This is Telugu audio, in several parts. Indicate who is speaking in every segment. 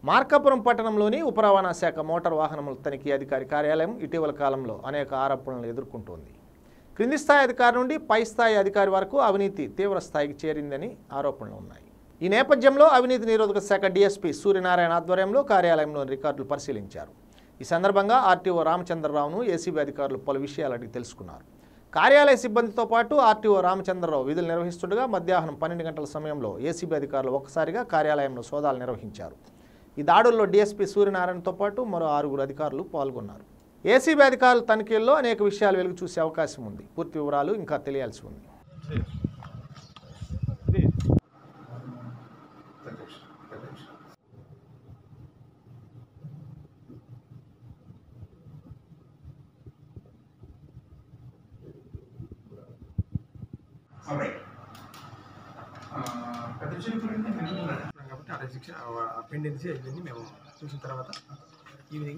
Speaker 1: మార్కాపురం పట్టణంలోని ఉప రవాణా శాఖ మోటార్ వాహనముల తనిఖీ అధికారి కార్యాలయం ఇటీవల కాలంలో అనేక ఆరోపణలు ఎదుర్కొంటోంది. క్రింది స్థాయి అధికారి నుండి పై స్థాయి అధికారి వరకు అవినీతి తీవ్ర స్థాయికి చేరిందని ఆరోపణలు ఉన్నాయి. ఈ నేపథ్యంలో అవినీతి నిరోధక శాఖ డీఎస్పీ సూర్యనారాయణ ఆధ్వర్యంలో కార్యాలయంలోని రికార్డులు పరిశీలించారు. ఈ సందర్భంగా ఆర్టీఓ రామచంద్రరావును ఏసీబీ అధికారులు పలు విషయాలు అడిగి తెలుసుకున్నారు. కార్యాలయ సిబ్బందితో పాటు ఆర్టీఓ రామచంద్రరావు విధులు నిర్వహిస్తుండగా మధ్యాహ్నం 12 గంటల సమయంలో ఏసీబీ అధికారులు ఒక్కసారిగా కార్యాలయంలో సోదాలు నిర్వహించారు. ఈ దాడుల్లో డీఎస్పీ సూర్యనారాయణతో పాటు మరో 6 అధికారులు పాల్గొన్నారు. ఏసీబీ అధికారుల తనిఖీల్లో అనేక విషయాలు వెలుగు చూసే అవకాశం ఉంది. పూర్తి వివరాలు ఇంకా తెలియాల్సి ఉంది.
Speaker 2: కాబట్టి ఆ శిక్ష పెండెన్సీ అయిపోయింది. మేము చూసిన తర్వాత ఈవినింగ్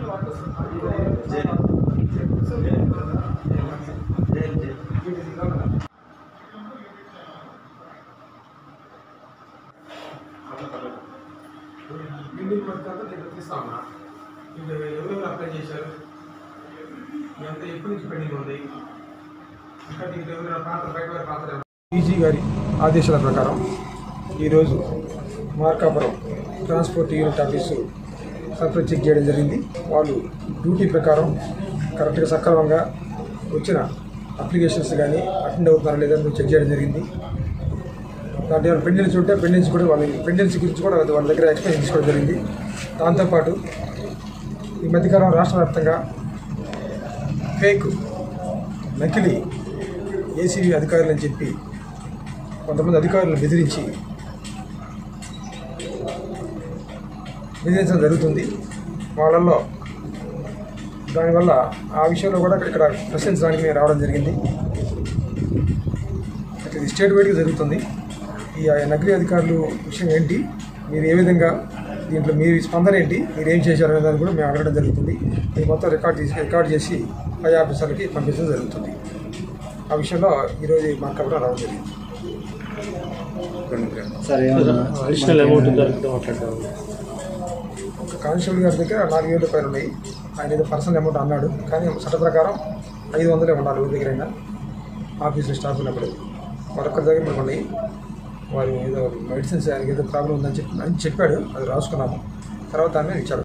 Speaker 2: బిల్డింగ్ పథకాలతో నేను గుర్తిస్తా ఉన్నా. ఇంకా ఎవరెవరు అప్లై చేశారు, ఎంత ఎప్పటి నుంచి పెండింగ్ ఉంది, ఇంకా దీనికి ఎవరైనా పాత్ర ఈజీ గారి ఆదేశాల ప్రకారం ఈరోజు Markapuram transport unit office surprise check చేయడం జరిగింది. వాళ్ళు డ్యూటీ ప్రకారం కరెక్ట్గా సక్రమంగా వచ్చిన అప్లికేషన్స్ కానీ అటెండ్ అవుతున్నారా లేదని చెక్ చేయడం జరిగింది. దాంట్లో ఏమైనా పెండెన్సీ ఉంటే పెండెన్సీ కూడా వాళ్ళ పెండెన్సీ గురించి కూడా వాళ్ళ దగ్గర ఎక్స్ప్లెయిన్ తీసుకోవడం జరిగింది. దాంతోపాటు ఈ మధ్యకాలం రాష్ట్ర వ్యాప్తంగా ఫేక్ నకిలీ ఏసీబీ అధికారులు అని చెప్పి కొంతమంది అధికారులను బెదిరించడం జరుగుతుంది. వాళ్ళల్లో దానివల్ల ఆ విషయంలో కూడా ఇక్కడ ప్రశ్నించడానికి మేము రావడం జరిగింది. ఇది స్టేట్ వైడ్గా జరుగుతుంది. ఈ నకిలీ అధికారులు విషయం ఏంటి, మీరు ఏ విధంగా దీంట్లో మీ స్పందన ఏంటి, మీరు ఏం చేశారు అనే దాన్ని కూడా మేము అడగడం జరుగుతుంది. ఇది మొత్తం రికార్డ్ చేసి పై ఆఫీసర్లకి పంపించడం జరుగుతుంది. ఆ విషయంలో ఈరోజు మార్కాపురం రావడం జరిగింది. కానిస్టేబుల్ గారి దగ్గర 4,000 రూపాయలు ఉన్నాయి. ఆయన ఏదో పర్సనల్ అమౌంట్ అన్నాడు, కానీ చట్ట ప్రకారం 500 ఉండాలి. ఎవరి దగ్గరైనా ఆఫీసు స్టాఫ్ ఉన్నప్పుడు మరొకరి దగ్గర మనకు ఉన్నాయి. వారు ఏదో మెడిసిన్స్ ఆయనకి ఏదో ప్రాబ్లం ఉందని చెప్పాడు, అది రాసుకున్నాము. తర్వాత దాన్ని ఇచ్చాడు.